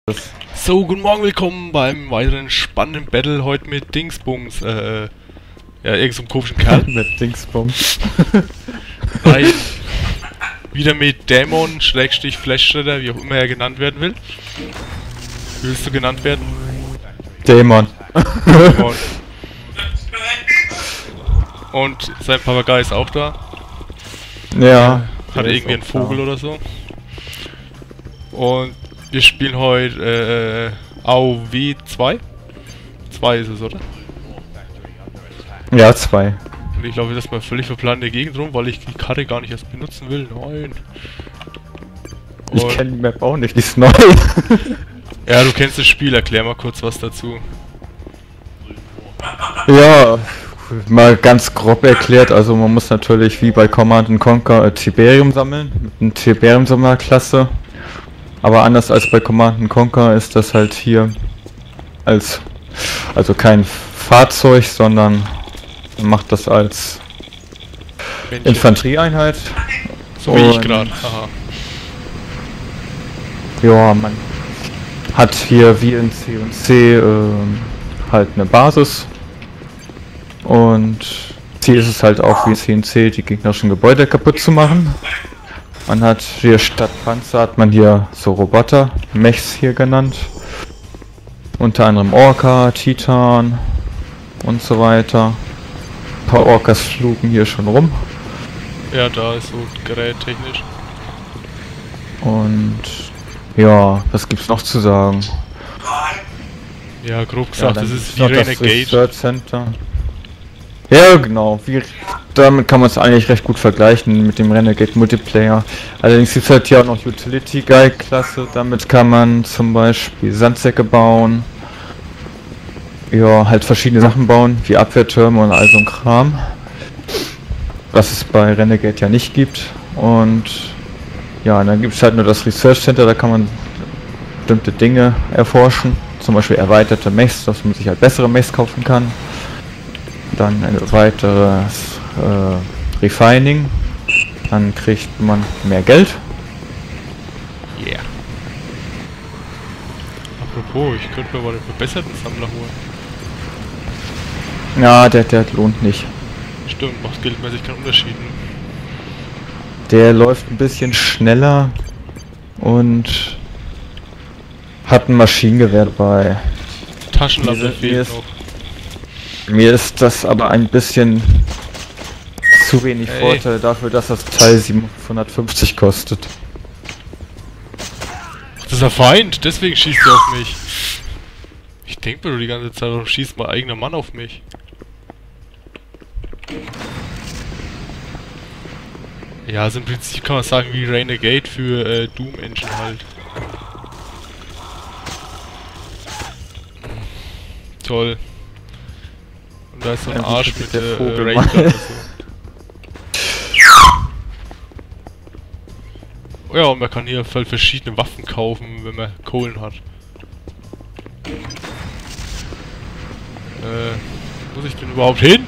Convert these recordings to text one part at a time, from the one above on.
So, guten Morgen, willkommen beim weiteren spannenden Battle heute mit Dingsbums, ja, irgend so einem komischen Kerl. Mit Dingsbums. Nein, wieder mit Dämon, Schrägstrich, Flashshredder, wie auch immer er genannt werden will. Wie willst du genannt werden? Dämon. Dämon. Und sein Papagei ist auch da. Ja. Hat irgendwie einen Vogel oder so. Und wir spielen heute AoW 2. 2 ist es, oder? Ja, 2. Und ich laufe jetzt mal völlig verplant in der Gegend rum, weil ich die Karte gar nicht erst benutzen will. Nein. Ich kenne die Map auch nicht, die ist neu. Ja, du kennst das Spiel, erklär mal kurz was dazu. Ja, mal ganz grob erklärt, also man muss natürlich wie bei Command & Conquer Tiberium sammeln, mit einer Tiberium-Sammlerklasse. Aber anders als bei Command & Conquer ist das halt hier also kein Fahrzeug, sondern man macht das als Männchen. Infanterieeinheit. So wie ich gerade. Aha. Ja, man hat hier wie in C&C halt eine Basis. Und Ziel ist es halt auch wie in C&C die gegnerischen Gebäude kaputt zu machen. Man hat hier statt Panzer hat man hier so Roboter, Mechs hier genannt. Unter anderem Orca, Titan und so weiter. Ein paar Orcas flugen hier schon rum. Ja, da ist so gerättechnisch. Und ja, was gibt's noch zu sagen? Ja, grob gesagt, das ist wie noch das Renegade. Research Center. Ja, genau. Damit kann man es eigentlich recht gut vergleichen mit dem Renegade Multiplayer. Allerdings gibt es halt hier auch noch Utility Guy Klasse. Damit kann man zum Beispiel Sandsäcke bauen. Ja, halt verschiedene Sachen bauen, wie Abwehrtürme und all so ein Kram. Was es bei Renegade ja nicht gibt. Und ja, dann gibt es halt nur das Research Center, da kann man bestimmte Dinge erforschen. Zum Beispiel erweiterte Mechs, dass man sich halt bessere Mechs kaufen kann. Dann ein weiteres Refining. Dann kriegt man mehr Geld. Yeah. Apropos, ich könnte mir mal den verbesserten Sammler holen. Ja, der lohnt nicht. Stimmt, macht geldmäßig keinen Unterschied. Ne? Der läuft ein bisschen schneller und hat ein Maschinengewehr dabei. Taschenlampe fehlt noch. Mir ist das aber ein bisschen zu wenig Vorteil dafür, dass das Teil 750 kostet. Ach, das ist ein Feind, deswegen schießt er auf mich. Ich denke mir nur die ganze Zeit, warum schießt mein eigener Mann auf mich? Ja, also im Prinzip kann man sagen wie Renegade für Doom Engine halt. Toll. Und da ist so ein Arsch mit der Ranger oder so. Oh ja, und man kann hier voll verschiedene Waffen kaufen, wenn man Kohlen hat. Muss ich denn überhaupt hin?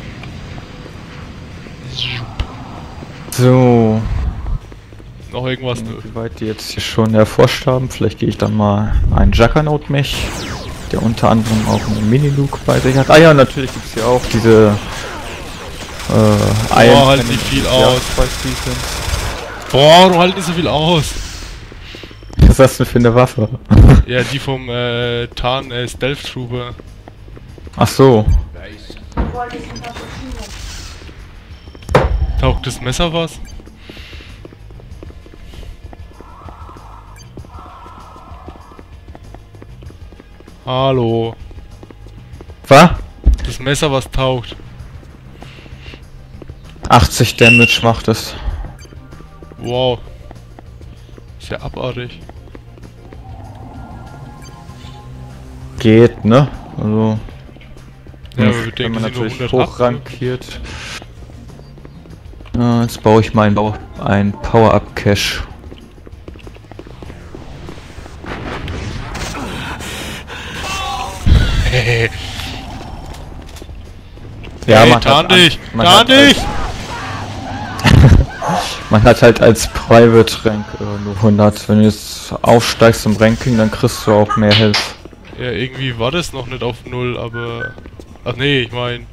So. Noch irgendwas? Wie weit die jetzt hier schon erforscht haben, vielleicht gehe ich dann mal einen Juggernaut-Mech, der unter anderem auch einen Mini-Luke bei sich hat. Ah ja, natürlich gibt es hier auch diese Boah, halt nicht viel aus. Boah, du halt nicht so viel aus. Was hast du für eine Waffe? Ja, die vom Tarn Stealth Trooper. Ach so. Taugt das Messer was? Hallo. Was? Das Messer was taugt. 80 Damage macht es. Wow. Ist ja abartig. Geht, ne? Also. Ja, aber wir wenn denken, man sie nur natürlich 108. hochrankiert. Jetzt baue ich mal ein Power-Up-Cache. Ja, hey, tarn dich! Tarn dich! Man hat halt als Private Rank nur 100. Wenn du jetzt aufsteigst im Ranking, dann kriegst du auch mehr Health. Ja, irgendwie war das noch nicht auf 0, aber... Ach nee, ich mein...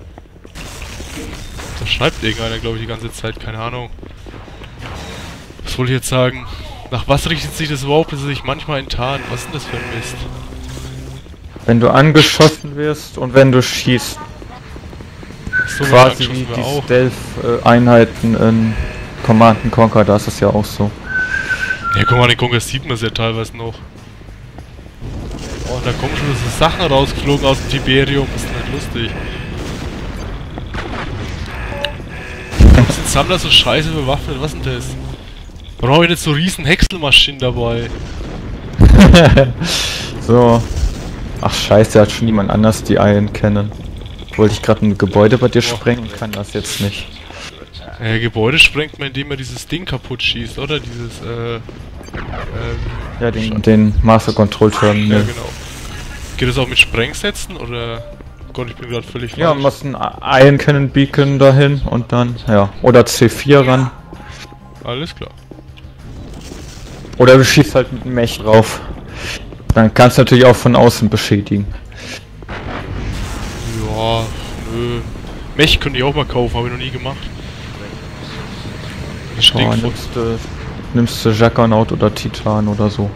Da schreibt irgendeiner, glaube ich, die ganze Zeit, keine Ahnung. Was wollte ich jetzt sagen? Nach was richtet sich das überhaupt, dass er sich manchmal enttarnt? Was ist denn das für ein Mist? Wenn du angeschossen wirst und wenn du schießt. So, Quasi wie die Stealth-Einheiten in Command & Conquer, da ist es ja auch so. Ja, Command & Conquer sieht man es ja teilweise noch. Oh, und da kommen schon so Sachen rausgeflogen aus dem Tiberium, ist nicht lustig. Warum sind Sammler so scheiße bewaffnet? Was ist denn das? Warum habe ich nicht so riesen Häckselmaschinen dabei? So. Ach scheiße, hat schon jemand anders die Iron Cannon. Wollte ich gerade ein Gebäude bei dir sprengen, kann das jetzt nicht. Gebäude sprengt man, indem man dieses Ding kaputt schießt, oder? Dieses, ja, den Master Control Terminal. Ja, genau. Geht das auch mit Sprengsätzen, oder? Gott, ich bin gerade völlig falsch. Ja, machst ein Iron Cannon Beacon dahin und dann, ja. Oder C4 ran. Alles klar. Oder du schießt halt mit einem Mech drauf. Dann kannst du natürlich auch von außen beschädigen. Ja, nö. Mech könnte ich auch mal kaufen, habe ich noch nie gemacht. Das stinkt voll. Nimmst du Juggernaut oder Titan oder so.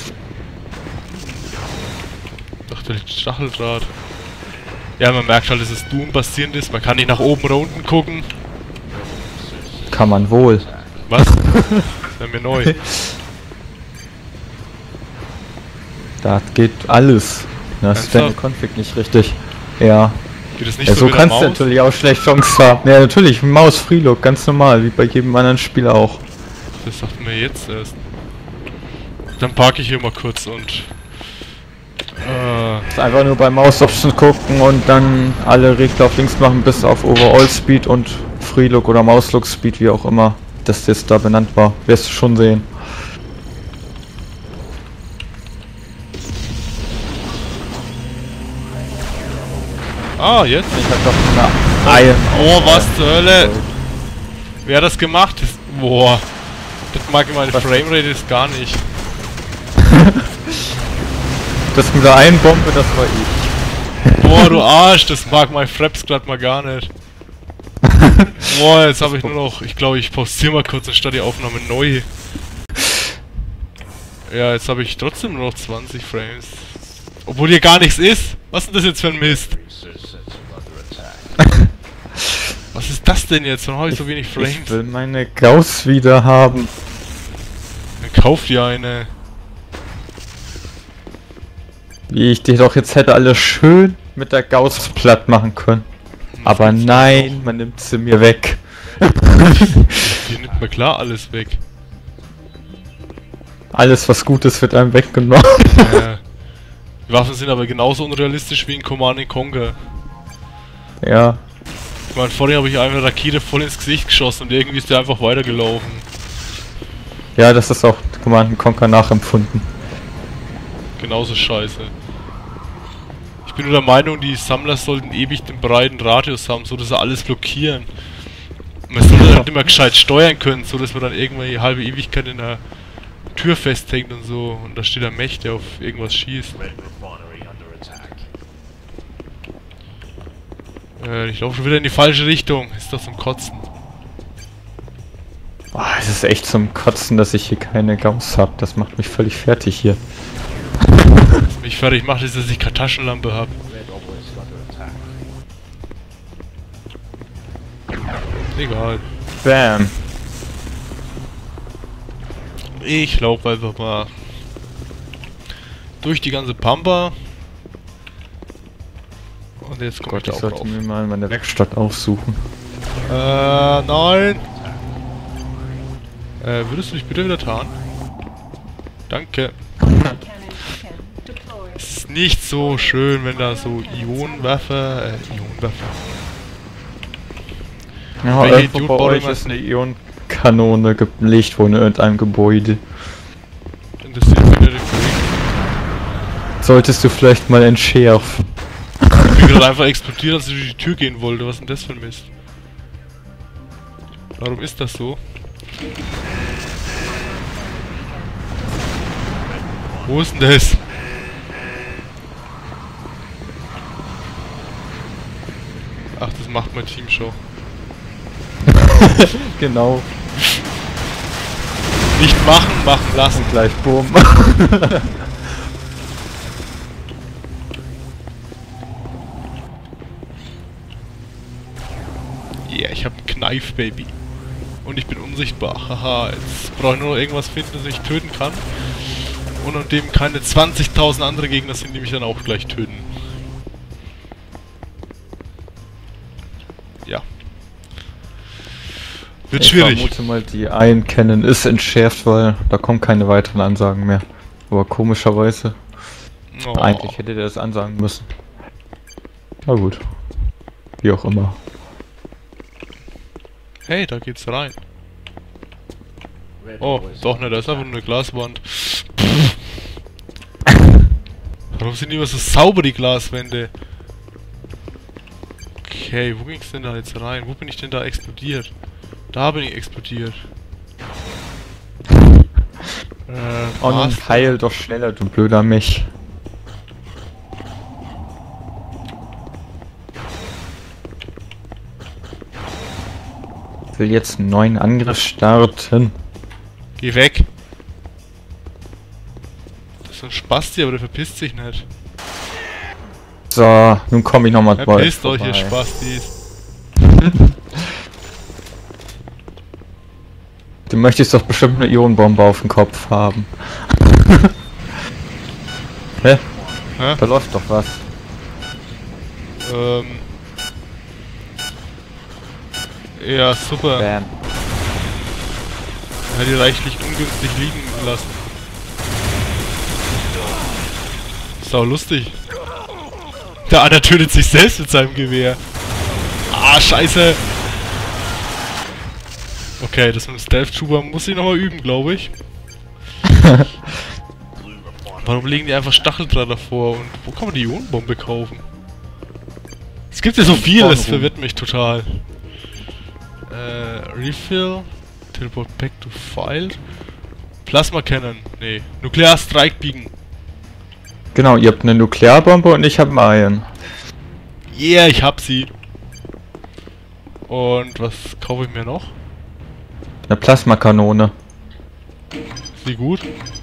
Ach, der Stacheldraht. Ja, man merkt halt, dass es Doom-basierend ist. Man kann nicht nach oben oder unten gucken. Kann man wohl. Was? Das wäre mir neu. Da geht alles. Das ist deine Config nicht richtig. Ja. Geht das nicht Ja, so mit der kannst du Maus? natürlich auch schlecht Chance haben. Ja, natürlich, Maus Freelook, ganz normal, wie bei jedem anderen Spieler auch. Das sagt mir jetzt erst. Dann parke ich hier mal kurz und... Einfach nur bei Maus Options gucken und dann alle Regler auf links machen, bis auf Overall Speed und Freelook oder Mauslook Speed, wie auch immer das jetzt da benannt war. Wirst du schon sehen. Ah, jetzt? Ich hab doch eine Iron. Oh, was zur Hölle? Wer hat das gemacht? Boah. Das mag ich meine Framerate ist gar nicht. Das mit der einen Bombe, das war ich. Boah, du Arsch, das mag mein Fraps glatt mal gar nicht. Boah, jetzt habe ich nur noch... Ich glaube, ich pausiere mal kurz anstatt die Aufnahme neu. Ja, jetzt habe ich trotzdem nur noch 20 Frames. Obwohl hier gar nichts ist. Was ist denn das jetzt für ein Mist? Was ist das denn jetzt? Warum habe ich so wenig Frames? Ich will meine Gauss wieder haben. Dann kauf dir eine. Wie ich dich doch jetzt hätte alles schön mit der Gauss platt machen können. Aber nein, man nimmt sie mir weg. Hier nimmt mir klar alles weg. Alles was Gutes wird einem weggenommen. Die Waffen sind aber genauso unrealistisch wie in Command & Conquer. Ja. Ich meine, vorhin habe ich eine Rakete voll ins Gesicht geschossen und irgendwie ist der einfach weitergelaufen. Ja, das ist auch Command & Conquer nachempfunden. Genauso scheiße. Ich bin nur der Meinung, die Sammler sollten ewig den breiten Radius haben, so dass sie alles blockieren. Man sollte halt immer gescheit steuern können, so dass man dann irgendwann die halbe Ewigkeit in der Tür festhängt und so. Und da steht ein Mech, der auf irgendwas schießt. Ich laufe schon wieder in die falsche Richtung. Ist das zum Kotzen? Oh, es ist echt zum Kotzen, dass ich hier keine Gauss habe. Das macht mich völlig fertig hier. Was mich fertig macht, ist, dass ich keine Taschenlampe habe. Egal. Bam. Ich laufe einfach mal durch die ganze Pampa. Und jetzt komme ich da Ich auch sollte drauf. mir mal meine Werkstatt aufsuchen. Nein. Würdest du dich bitte wieder tarnen? Danke. Es ist nicht so schön, wenn da so Ionenwerfer, Ja, Welche irgendwo Idiot bei baut euch immer- ist eine Ionenkanone gelegt worden in irgendeinem Gebäude. interessiert mich nicht. Solltest du vielleicht mal entschärfen. Ich bin gerade einfach explodiert, als ich durch die Tür gehen wollte. Was ist denn das für ein Mist? Warum ist das so? Wo ist denn das? Ach, das macht mein Team schon. Genau. Nicht machen, machen lassen. Und gleich boom. Yeah, ich hab einen Knife, Baby. Und ich bin unsichtbar. Haha, jetzt brauche ich nur noch irgendwas finden, das ich töten kann. Und an dem keine 20.000 andere Gegner sind, die mich dann auch gleich töten. Ja. Wird schwierig. Ich vermute mal, die Einkennen ist entschärft, weil da kommen keine weiteren Ansagen mehr. Aber komischerweise. Oh. Eigentlich hätte der das ansagen müssen. Na gut. Wie auch immer. Hey, da geht's rein. Oh, doch nicht, da ist einfach nur eine Glaswand. Warum sind die immer so sauber, die Glaswände? Okay, wo ging's denn da jetzt rein? Wo bin ich denn da explodiert? Da bin ich explodiert. Oh, nun heil doch schneller, du blöder Mech. Ich will jetzt einen neuen Angriff starten. Geh weg! Das ist so ein Spasti, aber der verpisst sich nicht. So, nun komme ich nochmal bei. Verpisst euch, ihr Spastis! Du möchtest doch bestimmt eine Ionenbombe auf dem Kopf haben. Hä? Hä? Da läuft doch was. Ja, super. Bam. Er hat die reichlich ungünstig liegen lassen. Ist auch lustig. Der andere tötet sich selbst mit seinem Gewehr. Ah, scheiße. Okay, das mit dem Stealth Trooper muss ich nochmal üben, glaube ich. Warum legen die einfach Stacheldraht davor? Und wo kann man die Ionenbombe kaufen? Es gibt ja so viel, das verwirrt mich total. Refill. Teleport back to file. Plasma Cannon. Nee. Nuklear Strike Beacon. Genau, ihr habt eine Nuklearbombe und ich habe einen Iron. Yeah, ich hab sie. Und was kaufe ich mir noch? Eine Plasmakanone. Ist die gut?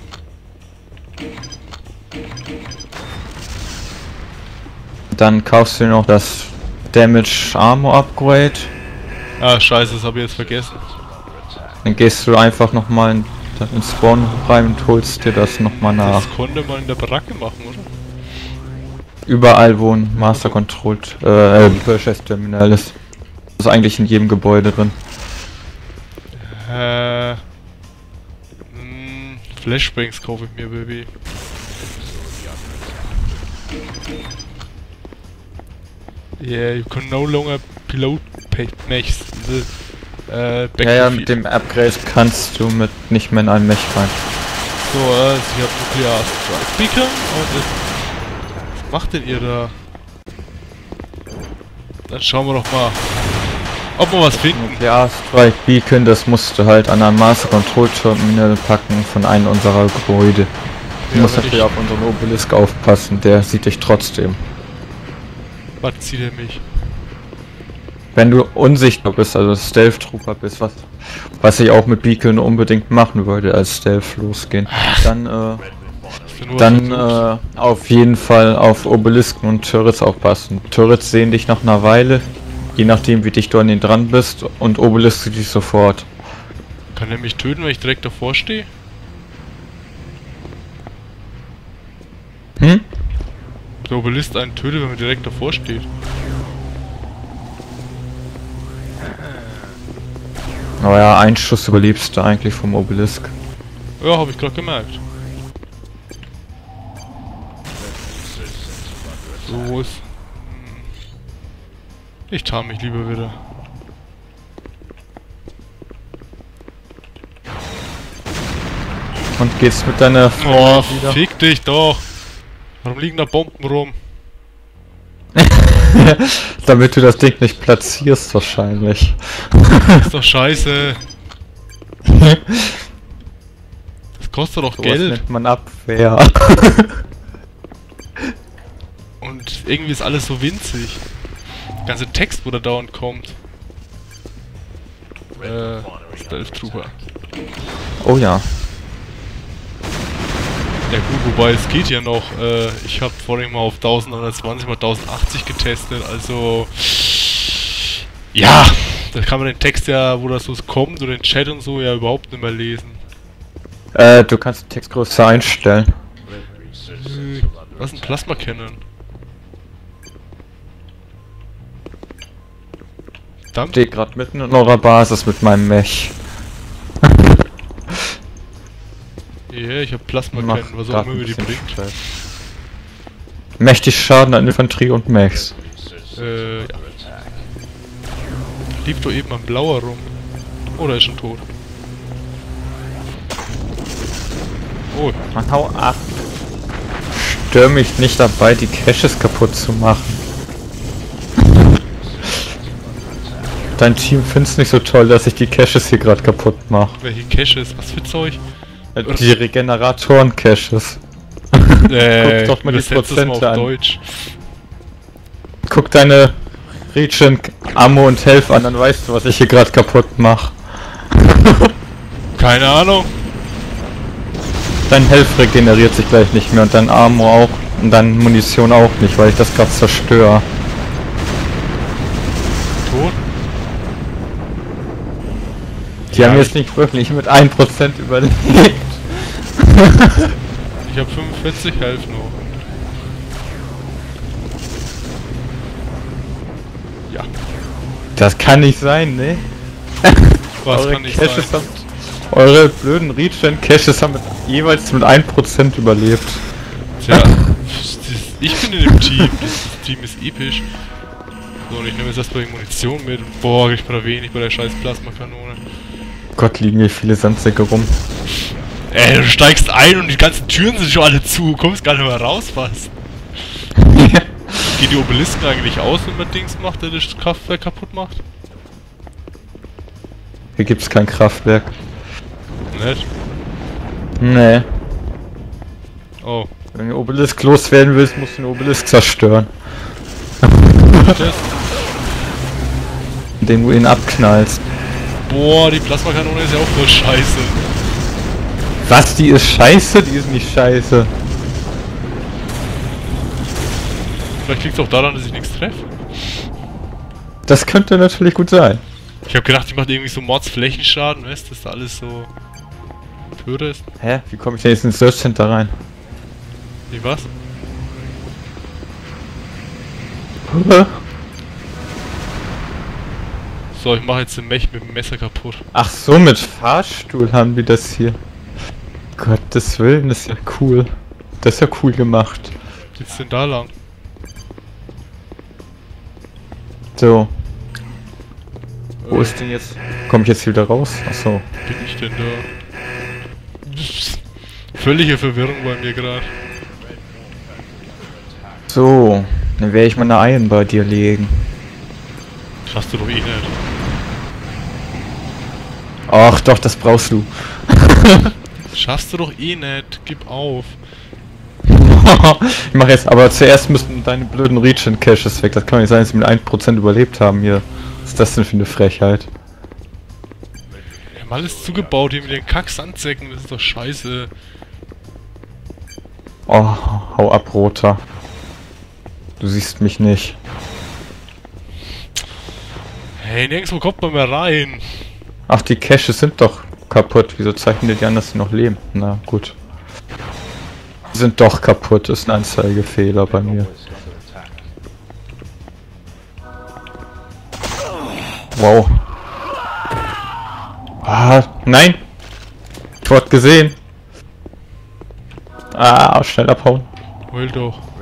Dann kaufst du noch das Damage Armor Upgrade. Ah, scheiße, das habe ich jetzt vergessen. Dann gehst du einfach nochmal ins Spawn rein und holst dir das nochmal nach. Das konnte man in der Baracke machen, oder? Überall, wo ein Master Controlled Purchase Terminal ist. Das ist eigentlich in jedem Gebäude drin. Flashbangs kaufe ich mir, Baby. Yeah, you can no longer pilot mechs. Ja, mit dem Upgrade kannst du nicht mehr in einen Mech rein. So, ich hab Nuklear Strike Beacon und was macht denn ihr da? Dann schauen wir doch mal, ob wir was finden. Nuklear Strike Beacon, das musst du halt an ein Master Control Terminal packen von einem unserer Gebäude. Du musst natürlich auf unseren Obelisk aufpassen, der sieht dich trotzdem. Was zieht er mich? Wenn du unsichtbar bist, also Stealth Trooper bist, was ich auch mit Beacon unbedingt machen würde, als Stealth losgehen, dann auf jeden Fall auf Obelisken und Turrets aufpassen. Turrets sehen dich nach einer Weile, je nachdem wie dicht du an den dran bist, und Obelisk sieht dich sofort. Kann er mich töten, wenn ich direkt davor stehe? Hm? Der Obelisk einen tötet, wenn man direkt davor steht. Aber ja, einen Schuss überlebst du eigentlich vom Obelisk. Ja, habe ich gerade gemerkt. So, wo ist... Ich tarn mich lieber wieder. Und geht's mit deiner Oh, fick dich doch! Warum liegen da Bomben rum? Damit du das Ding nicht platzierst wahrscheinlich. Ist doch scheiße. Das kostet doch Sowas Geld. nennt man Abwehr. Und irgendwie ist alles so winzig. Der ganze Text, wo da dauernd kommt. Stealth Trooper. Oh ja. Ja gut, wobei es geht ja noch. Ich habe vorhin mal auf 1920 mal 1080 getestet, also... Ja, da kann man den Text ja, wo das so kommt, oder den Chat und so, ja überhaupt nicht mehr lesen. Du kannst die Textgröße einstellen. Was ist ein Plasma Cannon? Verdammt. Stehe gerade mitten in eurer Basis mit meinem Mech. Ja, ich hab Plasma Mach Cannon, was auch grad immer ein mir die bisschen bringt. Stress. Mächtig Schaden an Infanterie und Mechs. Ja. Lief doch eben ein Blauer rum. Oder ist schon tot? Oh, Mann, hau ab. Stör mich nicht dabei, die Caches kaputt zu machen. Dein Team find's nicht so toll, dass ich die Caches hier gerade kaputt mache. welche Caches? Was für Zeug? Die Regeneratoren-Caches. Guck doch mal die übersetz das mal Prozente auf an. Deutsch. Guck deine Regen, Ammo und Health an, dann weißt du, was ich hier gerade kaputt mache. Keine Ahnung. Dein Health regeneriert sich gleich nicht mehr und dein Ammo auch und deine Munition auch nicht, weil ich das gerade zerstöre. Tot? Die Ja, haben jetzt nicht wirklich mit 1% überlebt. Ich hab 45 Health noch. Ja. Das kann nicht sein, ne? Was kann nicht Caches sein? Eure blöden Regen-Caches haben jeweils mit 1% überlebt. Tja, ich bin in dem Team. Das Team ist episch. So, und ich nehme jetzt erstmal die Munition mit. Boah, ich bin da wenig bei der scheiß Plasmakanone. Gott, liegen hier viele Sandsäcke rum. Ey, du steigst ein und die ganzen Türen sind schon alle zu. Du kommst gar nicht mehr raus fast. Geht die Obelisken eigentlich aus, wenn man Dings macht, der das Kraftwerk kaputt macht? Hier gibt's kein Kraftwerk. Nicht? Nee. Oh. Wenn du Obelisk loswerden willst, musst du den Obelisk zerstören. Das? Indem du ihn abknallst. Boah, die Plasmakanone ist ja auch voll scheiße. Was? Die ist scheiße? Die ist nicht scheiße. Vielleicht liegt es auch daran, dass ich nichts treffe. Das könnte natürlich gut sein. Ich hab gedacht, die macht irgendwie so Mordsflächenschaden, weißt du, dass da alles so... Töte ist. Hä? Wie komme ich denn jetzt ins Search Center rein? Wie was? So, ich mache jetzt den Mech mit dem Messer kaputt. Ach so, mit Fahrstuhl haben die das hier. Gottes Willen, das ist ja cool. Das ist ja cool gemacht. Geht's denn da lang? So. Wo ist denn jetzt? Komme ich jetzt wieder raus? Ach so. Bin ich denn da? Völlige Verwirrung bei mir gerade. So. Dann werde ich mal eine Eilen bei dir legen. Schaffst du doch eh nicht. Ach doch, das brauchst du. Schaffst du doch eh nicht. Gib auf. Ich mache jetzt, aber zuerst müssen deine blöden Regen-Caches weg. Das kann nicht sein, dass sie mit 1% überlebt haben hier. Was ist das denn für eine Frechheit? Wir haben alles zugebaut hier mit den Kack-Sandsäcken. Das ist doch scheiße. Oh, hau ab, Roter. Du siehst mich nicht. Hey, nirgendwo kommt man mehr rein. Ach, die Caches sind doch kaputt. Wieso zeichnen die an, dass sie noch leben? Na gut. Die sind doch kaputt. Ist ein Anzeigefehler bei mir. Wow. Ah, nein! Ich wurde gesehen. Ah, schnell abhauen. Heul doch.